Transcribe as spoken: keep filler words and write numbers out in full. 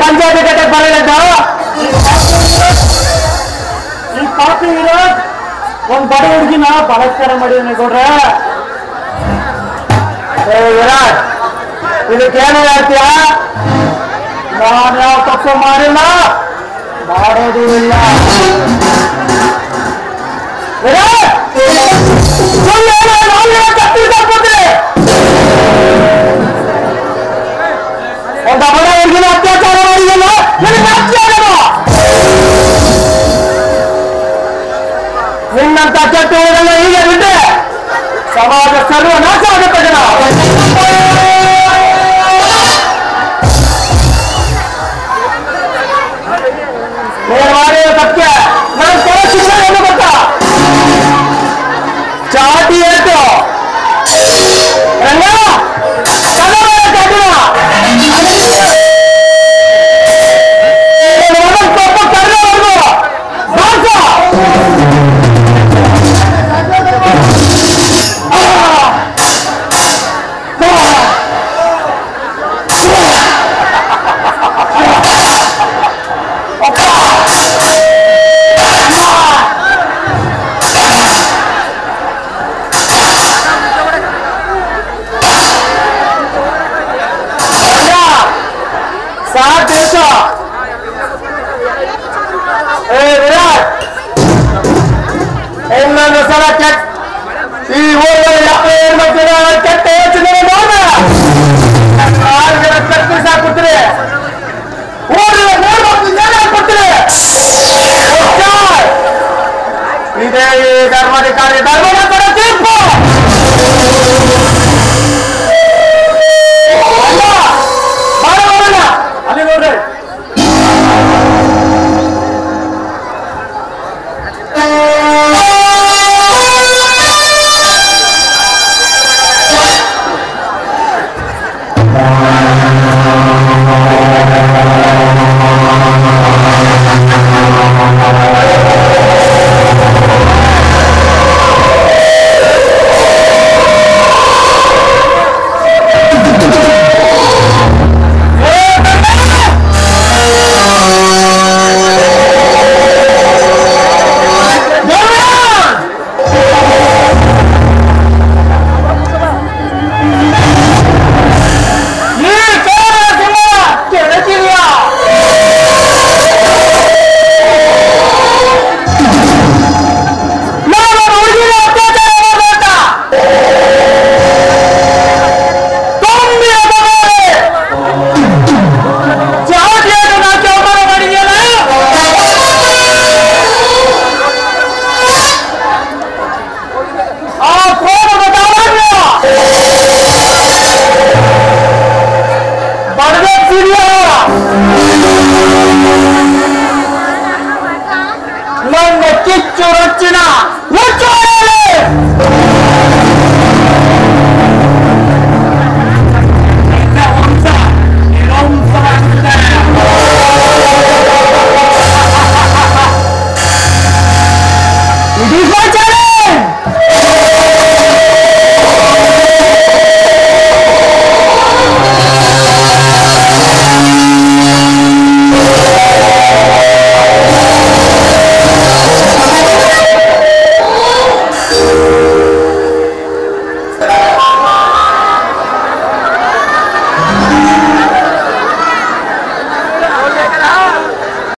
पंचायती कटे बरलिद्द ಈ ಪಾಪಿ ವಿರೋಧ್ ಒಂದ್ ಬಡ ಹುಡುಗಿನ ಬಲಾತ್ಕಾರ ಮಾಡಿದೀನಿ ಗೌಡ್ರ. ಏ ವಿರಾಟ್, ಇದಕ್ಕೇನು ಹೇಳ್ತೀಯ? ನಾನು ಯಾವ ತಪ್ಪು ಮಾಡಿಲ್ಲ, ಮಾಡೋದು ಇಲ್ಲ. ವಿರಾಟ್, ಒಂದ ಬಡ ಹುಡುಗಿನ ಅತ್ಯಾಚಾರ ಮಾಡಿದಲ್ಲ, ನಿನಗೆ ಅತ್ಯಾಚಾರ. ನಿನ್ನಂತ ಕೆಟ್ಟವರನ್ನ ಹೀಗೆ ಬಿಟ್ಟೆ ಸಮಾಜ ಸರ್ವನಾಶ ಆಗುತ್ತೆ ಜನ. ನೀನು ಮಾಡಿದ ತಪ್ಪಿಗೆ ನಾನು ಕೊಡ ಶಿಕ್ಷೆ ಏನು ಗೊತ್ತಾ? ಚಾಟಿ ಏಟು ರಂಗ ಇನ್ನೊಂದು ಸಲ ಕೆಟ್ಟ ಈ ಊರಲ್ಲಿ ಕೆಟ್ಟ ಯೋಚನೆ ಕಟ್ಟಿ ಸಾಕುತ್ತೀರಿ. ಊರಿನ ಕೊಡ್ತೀರಿ. ಇದೇ ಈ ಧರ್ಮಾಧಿಕಾರಿ ಧರ್ಮದ ಕೊಡ ತೀರ್ಪು. ಅಲ್ಲಿ ನೋಡ್ರಿ, ನನ್ನ ಕಿಚ್ಚು ರೊಚ್ಚಿನ ಇಡೀ